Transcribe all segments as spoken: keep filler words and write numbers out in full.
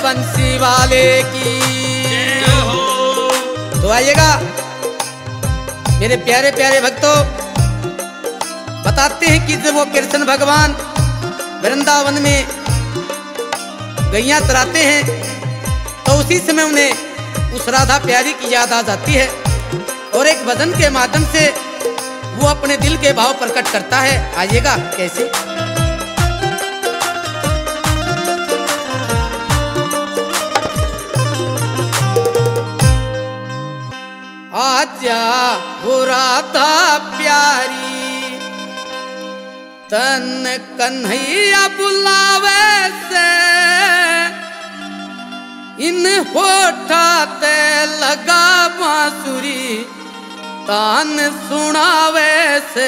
बंसी वाले की। तो आइएगा मेरे प्यारे प्यारे भक्तों, बताते हैं कि जब वो कृष्ण भगवान वृंदावन में गैया चराते हैं तो उसी समय उन्हें उस राधा प्यारी की याद आ जाती है और एक भजन के माध्यम से वो अपने दिल के भाव प्रकट करता है। आइएगा कैसे। आजा हो राधा प्यारी तन कन्हैया बुलावे से, इन होठाते लगा बांसुरी तान सुनावे से।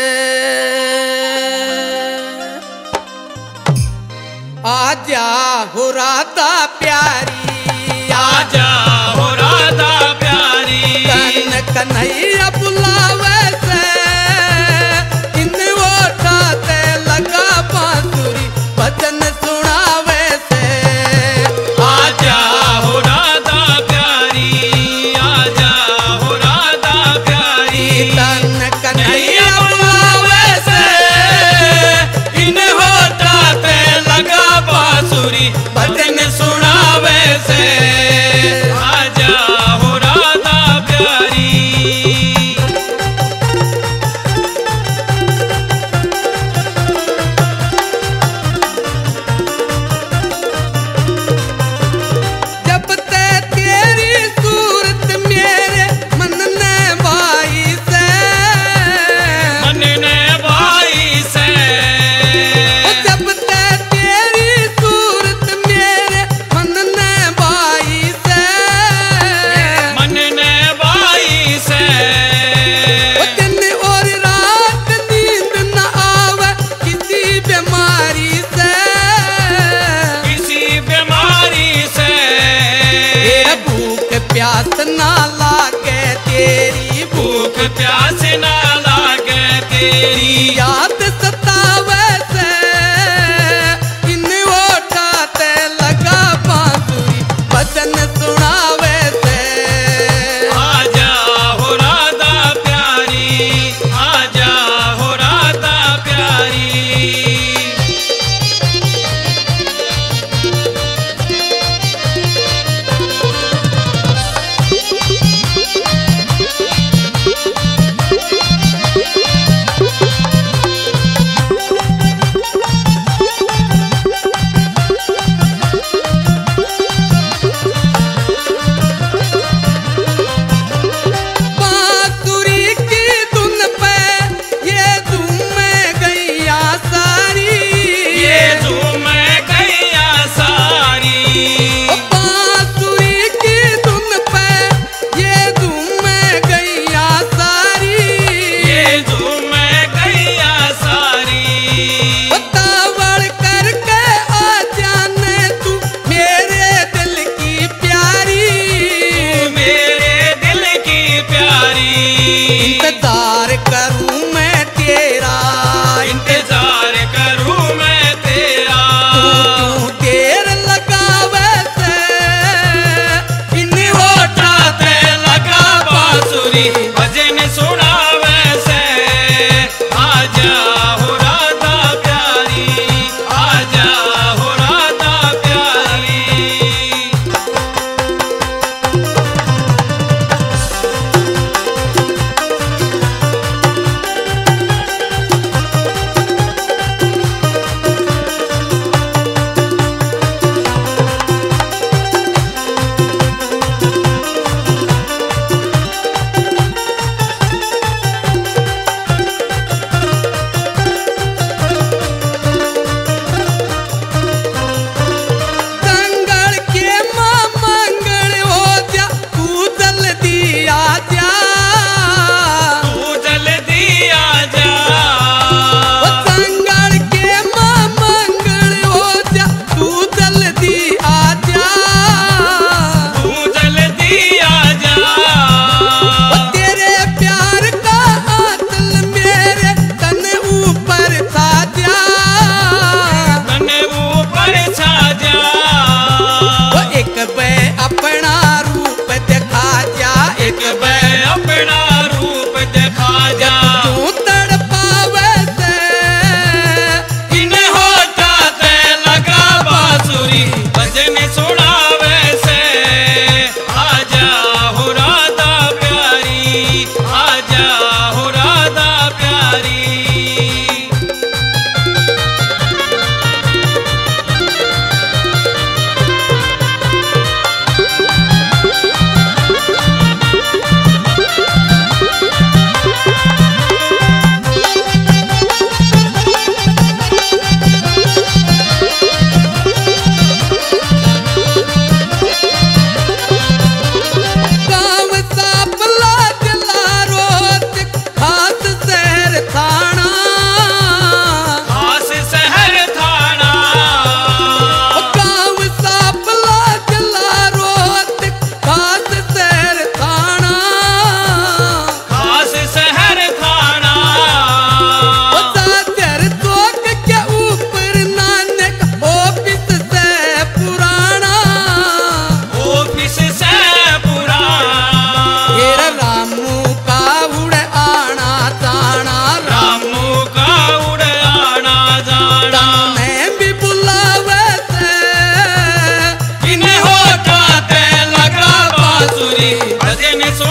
आजा हो राधा प्यारी, आजा हो राधा प्यारी तन कन्हैया बुलावे से, इन होठाते लगा बांसुरी भजन सुनावे से। आजा हो राधा प्यारी, आजा हो राधा प्यारी तन कन्हैया बुलावे से, इन होठाते लगा बांसुरी भजन सुनावे से। आजा हो राधा प्यारी। जब ते तेरी सूरत मेरे मन ने भाई से, मन ने भाई से, जब ते तेरी सूरत मेरे मन ने भाई से, मन ने भाई से, दिन और रात नींद न आवे किसी बीमारी से, किसी बीमारी से, तेरा भूख प्यास ना लागे तेरी भूख प्यास ना लागे तेरी याद सतावे से, इन होठाते लगा बांसुरी भजन सुनावे से। आजा हो राधा प्यारी, आजा हो राधा प्यारी।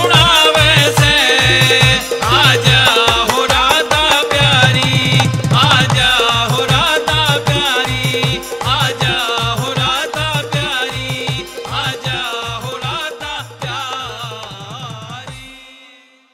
सुनावे